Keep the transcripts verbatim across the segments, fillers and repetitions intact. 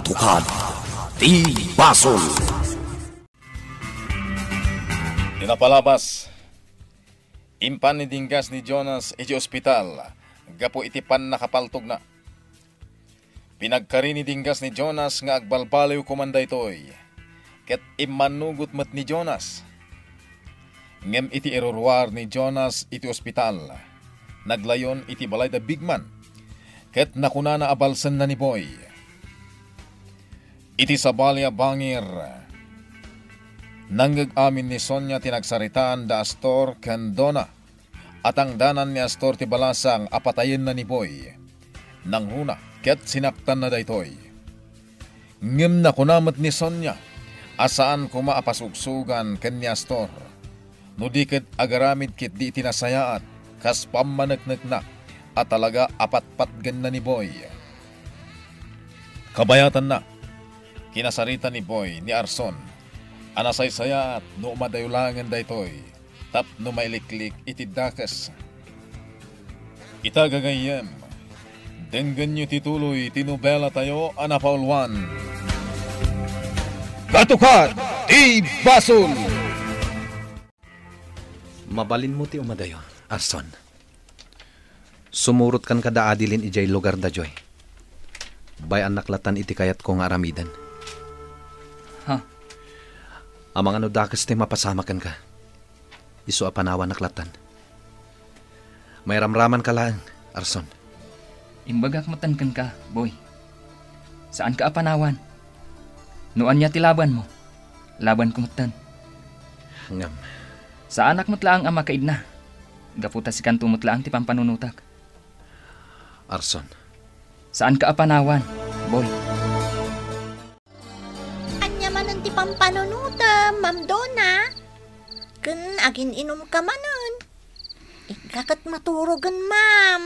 Katukad ti Basol. Tinapalabas, impan ni dinggas ni Jonas iti ospital, gapo iti pan nakapaltog na. Pinagkari ni dinggas ni Jonas nga agbalbaliw kumanda itoy, ket imanugot met ni Jonas. Ngem iti erorwar ni Jonas iti ospital, naglayon iti balay da bigman, ket nakunana abalsen na ni Boy. Iti sabalya bangir, nanggag-amin ni Sonia tinagsaritaan da Astor ken Donna, at ang danan ni Astor ti balasang apatayin na ni Boy. Nang huna, ket sinaktan na daytoy. Ngem nakunamat ni Sonia, asaan kuma apasugsugan ken ni Astor. No di ket agaramid kit di tinasayaat, kas pamanagnak na, at talaga apatpatgan na ni Boy. Kabayatan na, kinasarita ni Boy ni Arson, anasay sayaat no umadayulangan daytoy, tap no mailiklik iti dakas. Itagagayem, denggan nyo tituloy tinubela tayo anapaulwan. Katukad ti Basol! Mabalin mo ti umadayo, Arson. Sumurot kan kada adilin ijay lugar da joy. Bayan naklatan iti kayat ko nga aramidan. Ha? Amang ano dakas ti mapasamakan ka. Isu apanawan naklatan. May ramraman ka lang, Arson. Imbagak matankan ka, boy. Saan ka apanawan? Nuan niya ti laban mo. Laban ko matan. Ngam. Sa anak mo't laang ang makaid na. Gaputa si kanto mo't laang ti pampanunutak. Arson. Saan ka apanawan, boy? Anya manan ti pampanunutam, Ma'am Donna. Kun agin inom ka manan. Ikakat maturogan, ma'am.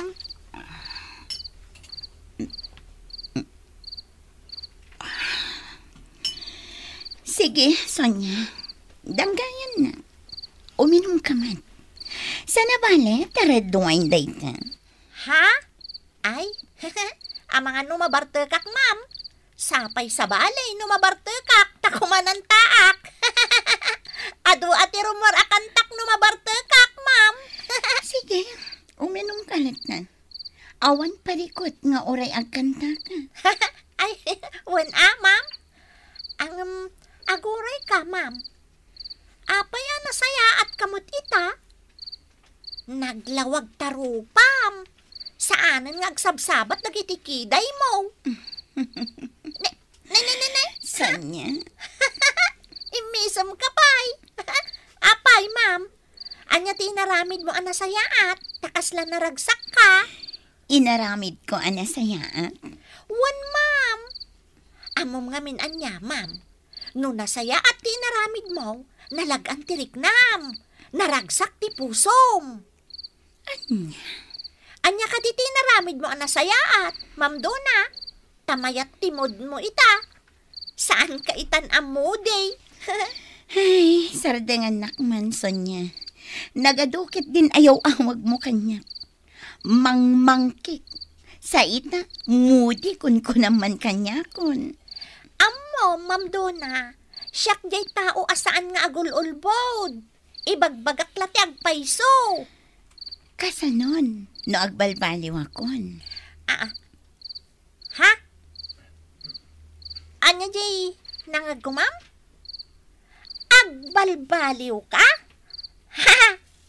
Sige, Sonia. Danggayan na. Uminom ka man. Sana bale, tared wine day ka. Ha? Ay, ang mga numabartekak, ma'am. Sapay sa balay, numabartekak, takumanan taak. Ado ati rumor akantak numabartekak, ma'am. Sige, uminom ka na. Awan parikot nga oray agkanta ka. Ay, wan ah, ma'am. Ang um, aguray ka, ma'am. Apay na saya at kamot ita. Naglawag tarupam. Saanan nga agsabsabat nagitikiday mo. Nay, nay, nay, nay. Sonia. Imisam ka pay. Apay, ma'am. Anya tinaramid mo ana saya at takas lang naragsak ka. Inaramid ko ana saya at. Wan, ma'am. Amom nga min anya, ma'am. No nasaya at tinaramid mo, nalagang tiriknam. Naragsak ti pusom. Anya? Anya ka ti tinaramid mo ang nasayaat, Ma'am Donna. Tamayat timod mo ita. Saan ka itan amuday? Ay, sardangan nakman, Sonia. Nagadukit din ayaw awag mo kanya. Mangmangkik. Sa ita, mudi kun ko naman kanya kun. Amo, Ma'am Donna. Siyak jay tao asaan nga agululbod. Ibagbagak lati agpaiso. Kasanon, no agbalbaliw akon. Ah, ha? Anya jay nangagumam? Agbalbaliw ka? Ha?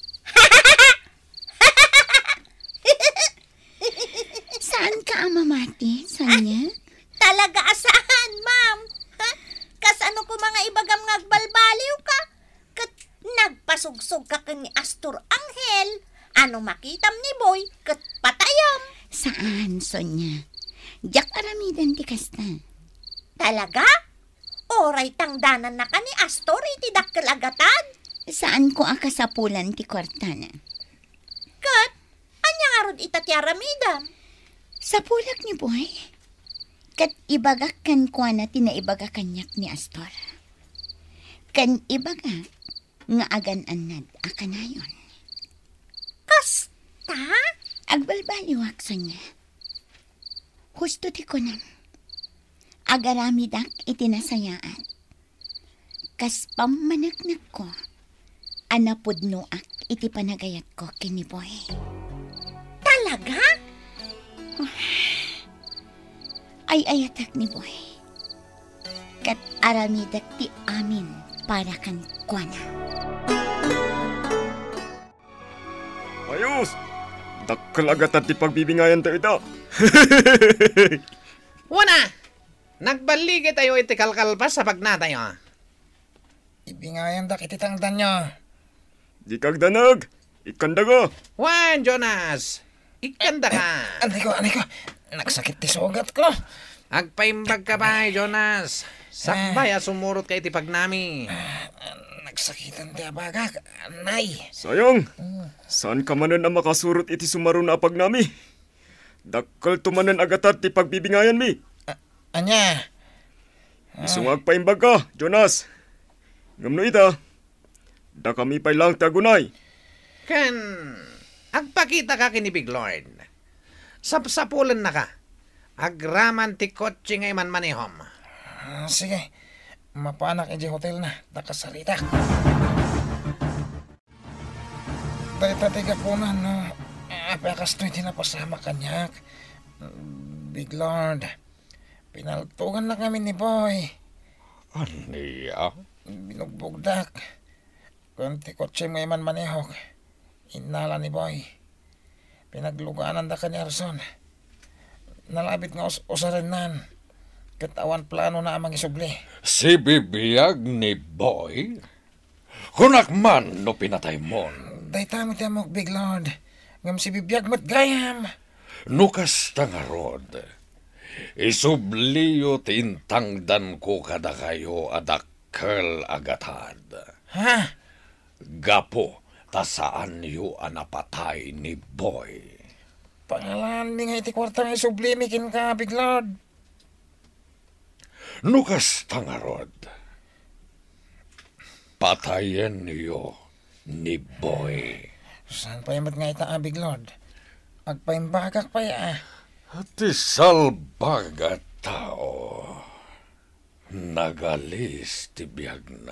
Saan ka amamati, Sonia? Talaga asaan, ma'am? Ha? Kasano ko mga ibagam nga agbalbaliw ka? Kat nagpasugsog ka kang ni Astor Angel. Ano makitam ni Boy? Kat patayam. Saan, Sonia? Diyak aramidan ti kasta. Talaga? Oray tangdanan na ka ni Astor iti dakkel agatan? Saan ko akasapulan ti kwartana? Kat, anya nga rod ita ti aramidam? Sa pulak ni Boy? Kat ibagak kan kwa na tinaibaga kanyak ni Astor. Kan ibaga nga agan anad akanayon. Kasta? Agbalbaliwak, Sonia. Husto ti ko na. Agaramidak itinasayaan. Kas pamanagnak ko, anapudnoak iti panagayat ko kini Boy. Talaga? Ay ayatak ni Boy. Kat aramidak ti amin para kan kuana. Ayos! Dakkel agad at ti pagbibingayan tayo ito. Wana! Nagbaligi tayo iti kalkalpas sa pagnatayo. Ibingayan dak iti tangdan nyo. Di kag danag, ikanda ko. Wan, Jonas! Ikanda ka! Anay ko, anay ko. Nagsakit ti sugat ko. Agpaimbag ka ba, Jonas? Sakbay, sumurot ka iti pagnami. Nagsakitan ti abagak. Anay. Sayang, saan ka manan ang makasurot iti sumaro na apag nami? Dakkel tumanan agatat ti pagbibingayan mi. Anya? Isungag pa imbag ka, Jonas. Ngamno ita, da kami pa'y lang tagunay. Kan, agpakita ka kini Big Lord. Sapsapulan na ka. Agraman ti kotse ngay man manihom. Ah, sige, mapanak iji hotel na. Nakasarita. Dahil tatiga po na, no. Apakas to'y tinapasama kanyak. Big Lord, pinaltugan na kami ni Boy. Aniya? Binugbugdak. Kunti kotse ngay man manihok. Inala ni Boy. Pinagluganan da ka ni Arson. Nalabit nga us usarenan. Katawan plano na amang isubli. Si bibiyag ni Boy? Kunak man no pinatay mo. Day tamo tiyamok, Big Lord. Ngam si bibiyag mat gayam. Nukas tangarod. Isubliyo tintangdan ko kada kayo adakkel agatad. Ha? Gapo, tasaan yu anapatay ni Boy. Pangalan ni nga iti kwartang isubli mikin ka, Big Lord. Nukas tangarod. Patayen niyo ni Boy. Saan pa yamat nga ita, ah, Big Lord? Agpaimbagak pa ya. Ti salbaga tao. Nagalis ti biyag na.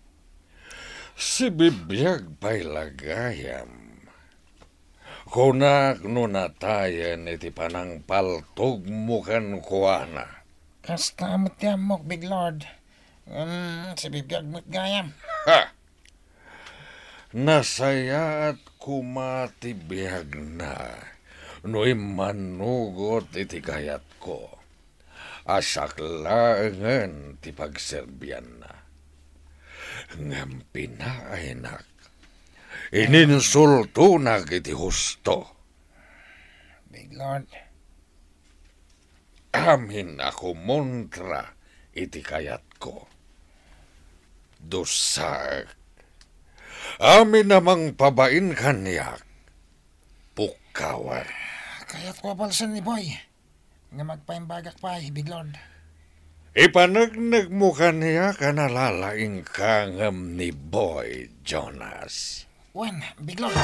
Si bibiyag pa'y lagayam. Kunak nunatayan iti panang paltog mo kan kuana. Kasta amot tiyamok, Big Lord. Um, si bibiyag mat gayam. Ha! Nasaya at kumatibiyag na. No'y manugot iti kayat ko. Asaklangan ti pagserbian na. Ngam pinainak. Ininsulto na iti husto. Big Lord. Amin ako montra iti kayat ko. Dusak. Amin namang pabain kanyak. Pukawar. Kaya't ko balsan ni Boy. Nga magpaimbagak pa, eh, Big Lord. Ipanagnag mo kaniya kanalalaing kangam ni Boy, Jonas. Wen, Big Lord.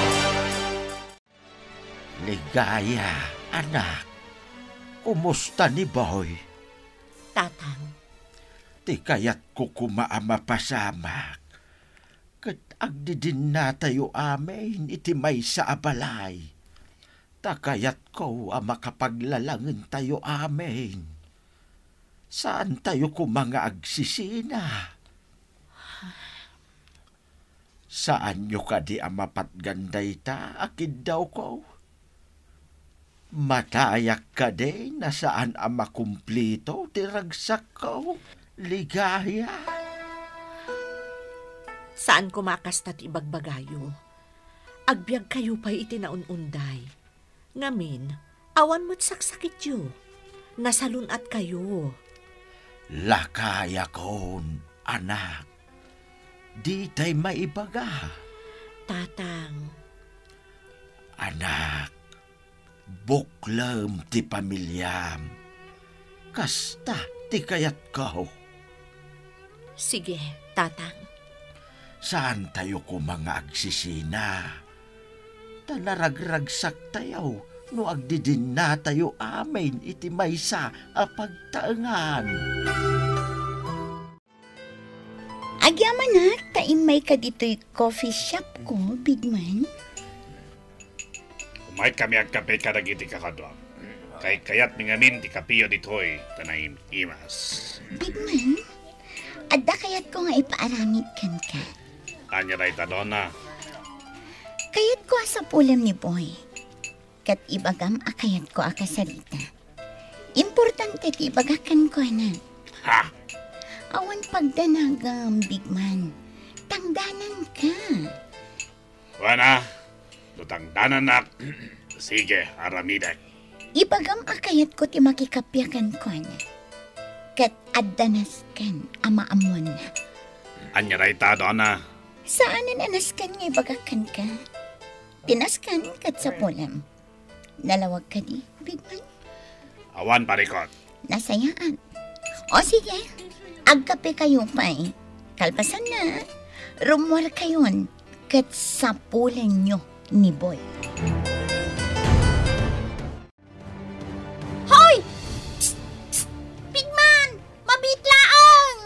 Ligaya, anak. Kumusta ni Boy? Tatang, Ti kayat ko kumaama pasamak. Kat agdi din na tayo amin iti may sa abalay. Takayat ko ang makapaglalangin tayo amin. Saan tayo ko mga agsisina? Saan nyo ka di ang mapatganday ta? Akid daw ko. Matayak ka din na saan ang makumplito tiragsak ko. Ligaya. saan kumakastat ibagbagayo? Agbyag kayo pa'y itinaununday. Ngamin, awan mo't saksakit yu. Nasalunat kayo. Lakaya kon, anak. Di tay maibaga. Tatang, Anak, buklam ti pamilyam. Kasta ti kayat ko. sige, tatang. Saan tayo ko mga agsisina? Tanaragragsak tayo, no agdidin na tayo amin iti maysa a pagtaengan. Agyaman na, taimay ka dito'y coffee shop ko, big man. Umay kami ang kape ka nagiti kakadwa. Kay kayat mingamin di kapiyo ditoy tanaim imas. Big man, adda kayat ko nga ipaaramid kan ka. Anya na itadona. Kayat ko sa pulam ni Boy. Kat ibagam akayat ko akasalita. Importante ti ibagakan ko na. Ha? Awan pagdanagam, big man. Tangdanan ka. Wana, lutangdanan nak. Sige, aramidek. Ibagam akayat ko ti makikapyakan ko na. Kat addanas kan amaamuan na. Anya na itadona. Saan na naskan nga ibagakan ka? Tinaskan kat sa pulam. Nalawag ka di, big man. Awan parikot. Nasayaan. O sige, agkape kayo pa eh. Kalpasan na, rumwar kayon kat sa pulan nyo ni Boy. Hoy! Psst! Psst! Big man! Mabitlaang!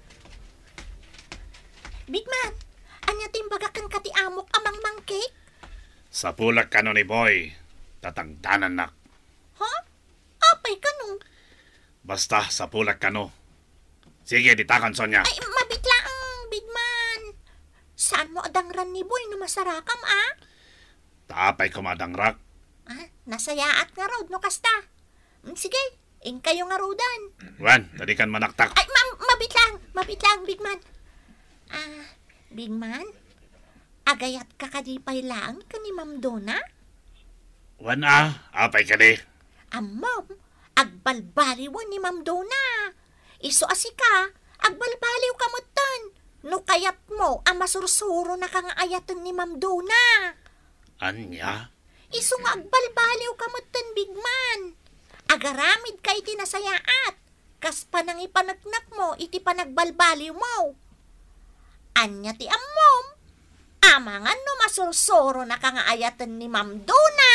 Big man, anya timbagakan ka ti amok amang mangke? Sa pulak kano ni Boy, tatangdanan nak. Ha? Apay kanong? Basta sa pulak kano. Sige, ditakan Sonya. Ay, mabitlaang, big man. Saan mo adangran ni Boy no masarakam, ah? Taapay kumadangrak. Ah, nasayaat nga road no kasta. Mm, sige, ing kayo nga roadan. Wan, tadi kan manaktak. Ay, ma- mabitlang, mabitlang, big man. Ah, big man? Agayat ka kadipay lang ka ni Ma'am Donna? Wan ah, apay ka di. Amom, agbalbaliwan ni Ma'am Donna. Iso asika, agbalbaliw ka mo tan. No kayat mo, ang masursuro na kang ayatan ni Ma'am Donna. Anya? Iso nga agbalbaliw ka mo tan, big man. Agaramid ka iti nasayaat. Kas panang ipanagnak mo, iti panagbalbaliw mo. Anya ti amom, amangan no masursuro na kang ayatan ni Ma'am Donna.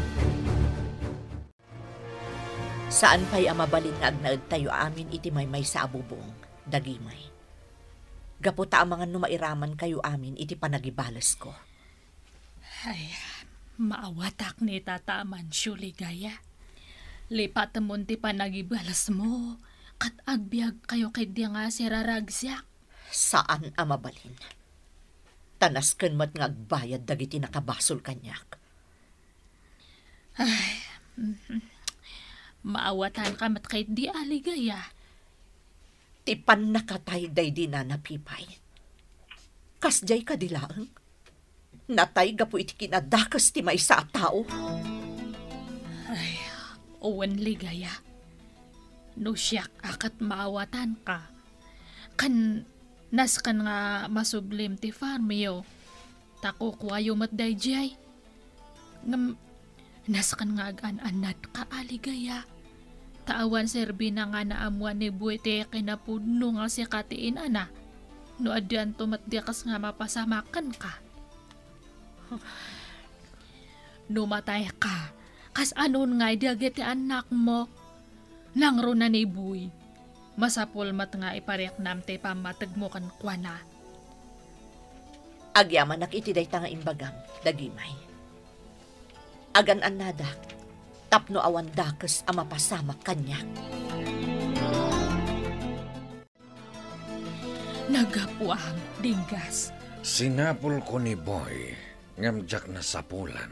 Saan pa'y amabalin nga agnaad tayo amin iti maymay sa abubong, dagimay. Gaputa ang mga numairaman kayo amin iti panagibalas ko. Ay, maawatak ni tataman syuligaya. Lipat mo ti panagibalas mo, kat agbyag kayo kay di nga si raragsiak. Saan amabalin? Tanas ken mat nga agbayad dagiti nakabasol kanyak. Ay, maawatan ka mat kay di aligaya. Tipan nakatay day di na napipay. Kasjay ka dilaang. Natay gapu iti kinadakas ti may sa tao. Ay, uwan ligaya. No siyak akat maawatan ka. Kan nas kan nga masublim ti farmyo. Tako kuwayo mat dayjay. Ngam nas kan nga agan-anad ka aligaya. Taawan serbi na nga naamuan ni Buete kinapudno nga si katiin ana. No adyan tumatdikas nga mapasamakan ka. Numatay ka. Kas anon nga idagiti anak mo. Nangro na ni Buy. Masapul mat nga iparek nam te pamatag mo kan kwana. Agyaman nak iti day nga imbagam, dagimay. Agan anada, tapno awan dakes ang mapasama kanya. Nagapuang dinggas. Sinapol ko ni Boy, ngamjak na sapulan.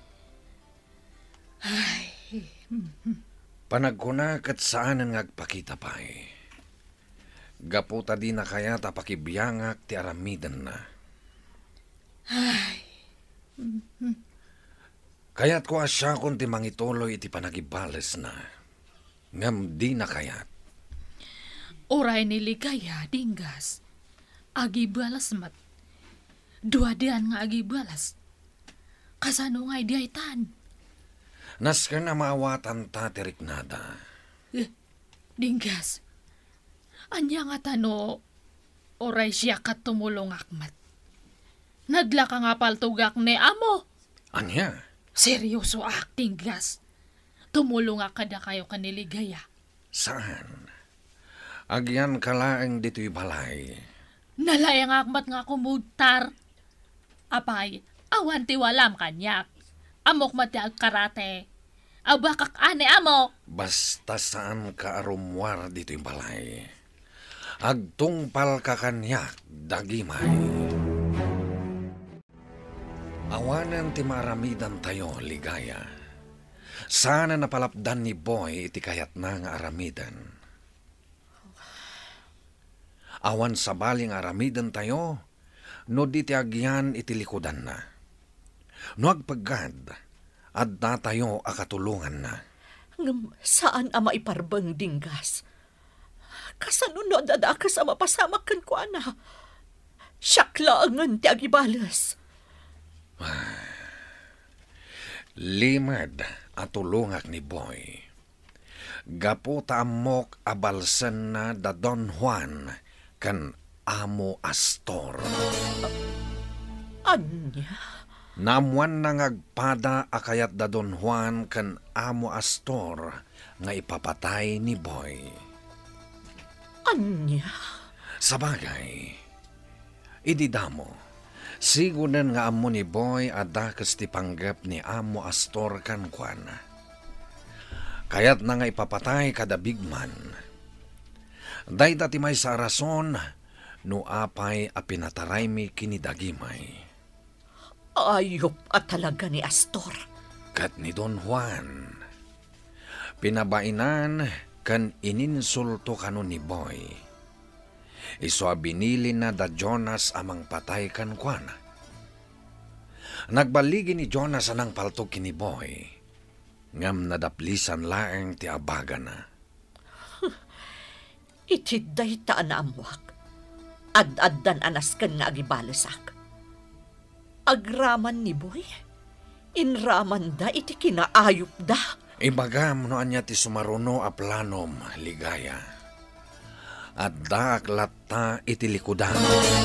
Ay, Panagkunakat saanan nga agpakita pa eh. Gaputa di na kaya tapakibiyangak ti aramidan na. ay, Kaya't ko asya kung ti mangituloy iti panagibales na. Ngam di na kayat. oray niligaya dinggas. Agibalas mat. Duadian nga agibalas. Kasano nga idiyaitan. Nas ka na maawatan ta teriknada. Eh, dinggas. Anya nga tano, oray siya kat tumulong akmat. Nagla ka nga paltugak ni amo. Anya? Seryoso acting, gas. Tumulong nga kada kayo kaniligaya. Saan? Agyan ka laeng dito'y balay. Nalayang akmat nga kumudtar. Apay, awan tiwalam kanyak. Amok mati ag karate. Abakak ane amok. Basta saan ka arumwar dito'y balay. Agtungpal ka kanyak, dagimay. Awanan ti maramidan tayo, ligaya. Sana napalapdan ni Boy iti kayat na nga aramidan. Awan sa baling aramidan tayo, no di ti agyan iti likodan na. No agpagad, adda tayo akatulungan na. Ngam, saan ama iparbang dinggas? Kasanunod adaka sa mapasamakan ko, ana. Syaklangan ti agibalas. Limad at tulungak ni Boy. Gapo taamok abalsen na da Don Juan kan Amo Astor. Anya? Namuan na ngagpada akayat da Don Juan kan Amo Astor nga ipapatay ni Boy. Anya? Sabagay, ididamo. Sigunan nga amo ni Boy adakas ti panggap ni Amo Astor kan Juan. Kayat na nga ipapatay kada bigman. Day dati may sa rason, no apay a pinataray mi kinidagimay. Ayop at talaga ni Astor. Kat ni Don Juan. Pinabainan kan ininsulto kano ni Boy. Iso binili na da Jonas amang patay kan Juan. Nagbaligi ni Jonas anang paltok kini Boy. Ngam nadaplisan laeng ti abaga na. Itiday taan na amwak. Ad-addan anas kan nga agibalasak. Agraman ni Boy. Inraman da iti kinaayop da. Ibagam no anya ti sumaruno a planom, ligaya. At daak latta iti likudan.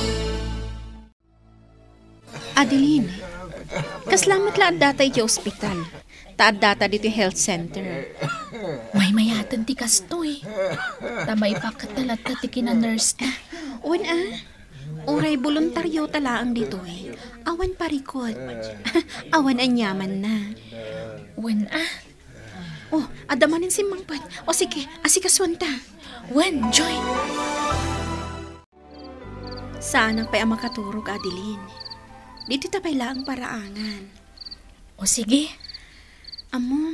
Adeline, kaslamat la at data iti ospital. Taad data dito health center. May mayatan ti kastoy. Tamay pakatalat na ti kina-nurse na. Uwan ah, uray voluntaryo talaang dito eh. Awan parikot. Awan anyaman na. Uwan ah. Oh, adamanin si Mangpat. O sige, asikaswan ta. Wen, Joy! Saan ang pa'y makaturog, Adeline? Dito tapay lang paraangan. O sige. Amom,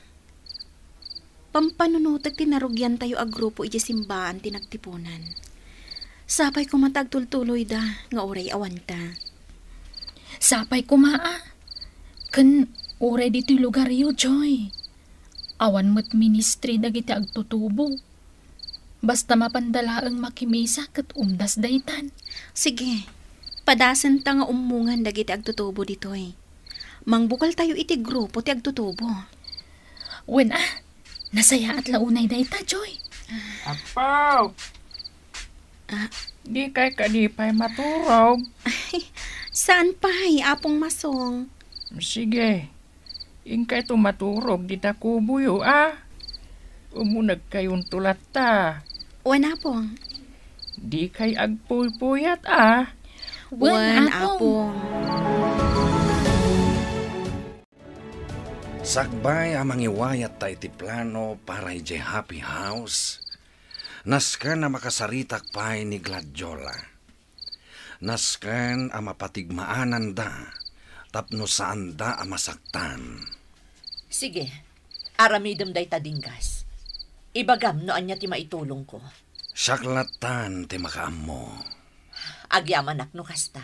pampanunutag tinarugyan tayo a grupo iti simbaan tinagtipunan. Sapay kumatagtultuloy da, nga oray awanta. Sapay kumaa. Kan oray dito'y lugar yo, Joy. Awan mo't ministry dagiti agtutubo. Basta mapandalaang makimisa kat umdas daytan. Sige, padasan ta nga umungan dagiti agtutubo ditoy. Mangbukal tayo iti grupo ti agtutubo. Wen ah, nasaya at launay dayta, Joy. Apaw! Ah, di kay kadipay maturog. Saan pa'y apong masong? Sige. Ingkay tumaturog di takubuyo ah. Umunag kayong tulat ta. Wan apong. Di kay agpuy-puyat ah. Wan apong. Sakbay amang iwayat ta iti plano para iti happy house. Naskan na makasaritak pa'y ni Gladiola. Naskan ang mapatigmaanan da. Tapno saan da ang masaktan. Sige, aramidam day tadinggas. Ibagam no anya ti maitulong ko. Saklatan ti makaam mo. Agyaman no kasta.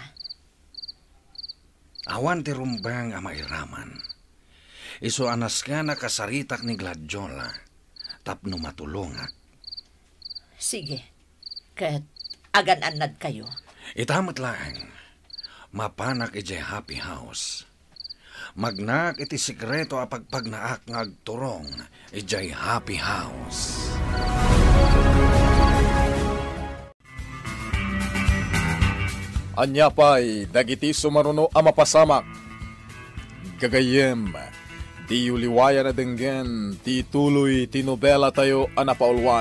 Awan ti rumbang ang mairaman. Iso anas ka nakasaritak ni Gladiola. Tapno matulungak. Sige, kat agan-anad kayo. Itamat lang. Mapanak iti happy house. Magnak iti sikreto a pagpagnaak nga agturong iti happy house. Anya pa'y dagiti sumaruno a mapasamak. gagayem, di uliwaya na denggen, ti tuloy ti nobela tayo anapaulwan.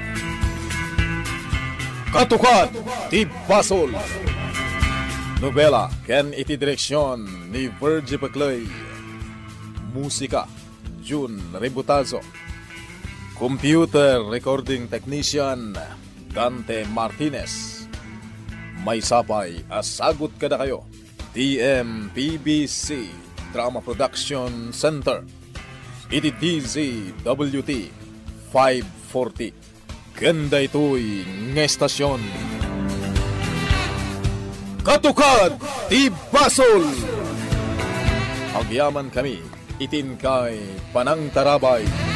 Katukad, ti basol. Nobela ken iti direksyon ni Virgie Paclay. Musika, June Rebutazo. Computer recording technician, Dante Martinez. May sapay, asagot kada kayo. T M P B C Drama Production Center. Iti D Z W T five forty. Ganda ito'y ngestasyon. Katukad, ti basol! Agyaman kami, itin kay Panang Tarabay.